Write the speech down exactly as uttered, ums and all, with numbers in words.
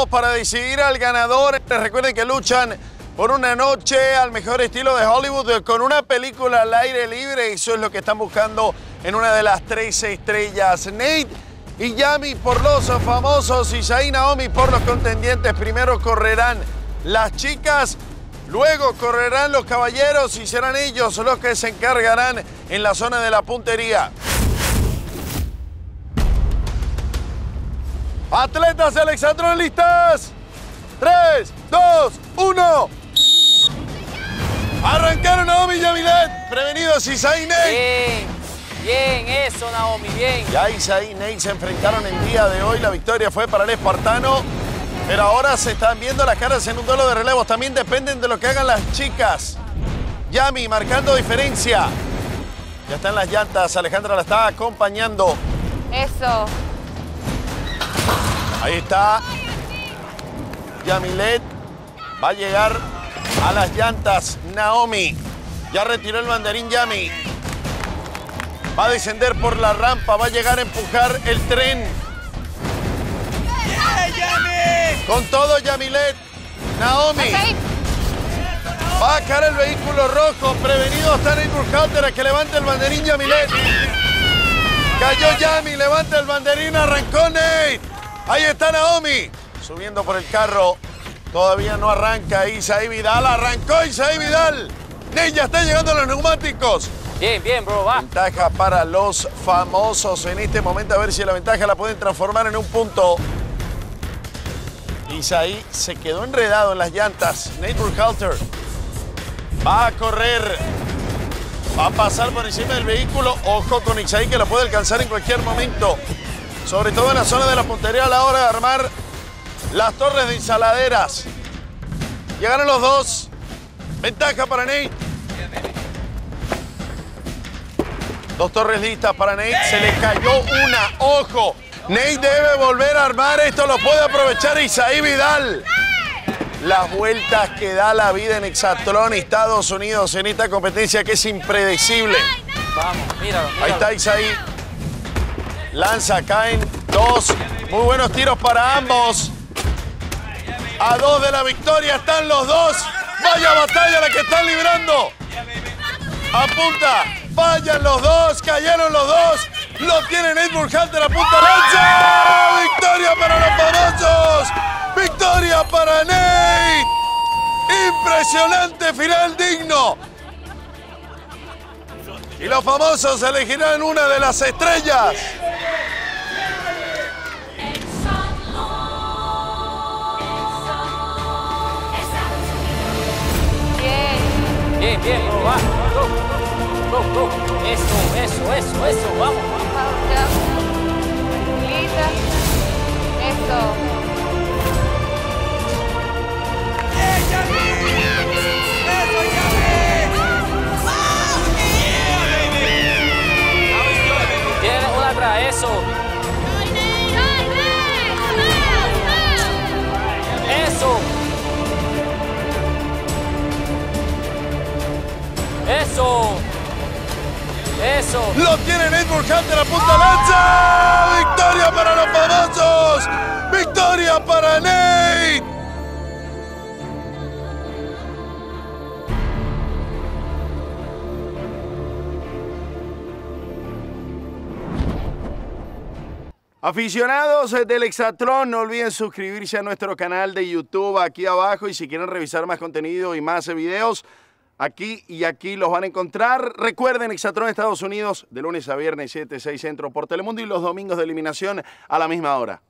minutos para decidir al ganador. Recuerden que luchan por una noche al mejor estilo de Hollywood con una película al aire libre. Eso es lo que están buscando en una de las tres estrellas. Nate y Yami por los famosos, Isaí y Naomi por los contendientes. Primero correrán las chicas, luego correrán los caballeros y serán ellos los que se encargarán en la zona de la puntería. Atletas de Alexatrón, ¿listas? tres, dos, uno. Arrancaron Naomi y Yamilet. Prevenidos Isaí y Nate. Bien, bien, eso Naomi, bien. Ya Isaí y Nate se enfrentaron el día de hoy. La victoria fue para el espartano. Pero ahora se están viendo las caras en un duelo de relevos. También dependen de lo que hagan las chicas. Yami marcando diferencia. Ya están las llantas. Alejandra la está acompañando. Eso. Ahí está. Yamilet va a llegar a las llantas. Naomi ya retiró el banderín. Yami va a descender por la rampa. Va a llegar a empujar el tren. ¡Yeah, Yami! Con todo Yamilet. Naomi Okay. va a caer el vehículo rojo. Prevenido está Nate Burkhalter a que levante el banderín. Yamilet. Cayó Yami. Levanta el banderín. Arrancó Nate. Ahí está Naomi. Subiendo por el carro. Todavía no arranca Isaí Vidal. Arrancó Isaí Vidal. Nate ya está llegando a los neumáticos. Bien, bien, bro, va. Ventaja para los famosos en este momento. A ver si la ventaja la pueden transformar en un punto. Isaí se quedó enredado en las llantas. Nate Burkhalter va a correr. Va a pasar por encima del vehículo. Ojo con Isaí que lo puede alcanzar en cualquier momento. Sobre todo en la zona de la puntería a la hora de armar las torres de ensaladeras. Llegaron los dos. Ventaja para Nate. Dos torres listas para Nate. Se le cayó una. Ojo. Nate debe volver a armar. Esto lo puede aprovechar Isaí Vidal. Las vueltas que da la vida en Hexatlón, Estados Unidos, en esta competencia que es impredecible. Vamos, míralo, míralo. Ahí está Isaí. Lanza, caen dos. Muy buenos tiros para ambos. A dos de la victoria están los dos. Vaya batalla la que están librando. Apunta. Vayan los dos. Cayeron los dos. Lo tiene Nate Burkhalter. Apunta. ¡Lanza! ¡Victoria para los famosos! ¡Victoria para Nate! ¡Impresionante final digno! Y los famosos elegirán una de las estrellas. Bien. Bien, bien, bro, va. Go, go, go, go. Eso, eso, eso, eso, vamos. Vamos, ya. Lista. Eso. ¡Yeah, Yami! ¡Eso, Yami! Tiene una atrás, eso. Eso. Eso. Eso. Lo tiene Nate Burkhalter. Apunta. ¡Lanza! ¡Victoria para los famosos! ¡Victoria para Nate! Aficionados del Hexatlón, no olviden suscribirse a nuestro canal de YouTube aquí abajo y si quieren revisar más contenido y más videos, aquí y aquí los van a encontrar. Recuerden, Hexatlón Estados Unidos, de lunes a viernes, siete, seis centro por Telemundo y los domingos de eliminación a la misma hora.